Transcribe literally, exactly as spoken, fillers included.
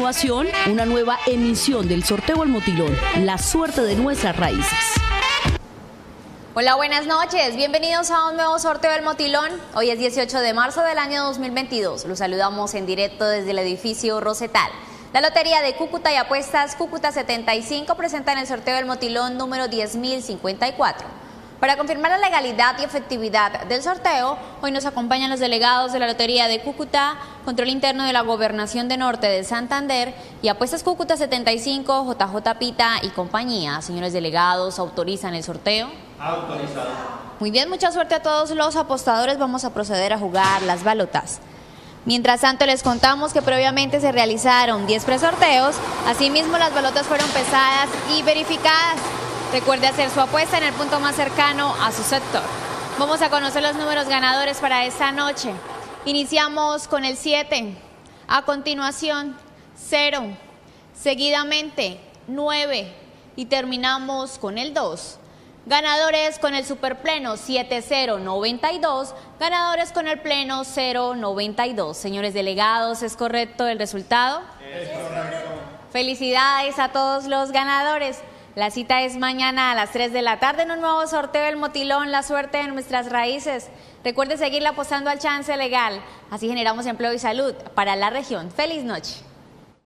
continuación, una nueva emisión del sorteo El Motilón, la suerte de nuestras raíces. Hola, buenas noches. Bienvenidos a un nuevo sorteo del Motilón. Hoy es dieciocho de marzo del año dos mil veintidós. Los saludamos en directo desde el edificio Rosetal. La Lotería de Cúcuta y Apuestas Cúcuta setenta y cinco presentan el sorteo del Motilón número diez mil cincuenta y cuatro. Para confirmar la legalidad y efectividad del sorteo, hoy nos acompañan los delegados de la Lotería de Cúcuta, Control Interno de la Gobernación de Norte de Santander y Apuestas Cúcuta setenta y cinco, J J Pita y compañía. Señores delegados, ¿autorizan el sorteo? Autorizado. Muy bien, mucha suerte a todos los apostadores. Vamos a proceder a jugar las balotas. Mientras tanto, les contamos que previamente se realizaron diez presorteos. Asimismo, las balotas fueron pesadas y verificadas. Recuerde hacer su apuesta en el punto más cercano a su sector. Vamos a conocer los números ganadores para esta noche. Iniciamos con el siete, a continuación cero, seguidamente nueve y terminamos con el dos. Ganadores con el superpleno siete cero noventa y dos, ganadores con el pleno cero noventa y dos. Señores delegados, ¿es correcto el resultado? Es correcto. Felicidades a todos los ganadores. La cita es mañana a las tres de la tarde en un nuevo sorteo del Motilón, la suerte de nuestras raíces. Recuerde seguirle apostando al chance legal, así generamos empleo y salud para la región. ¡Feliz noche!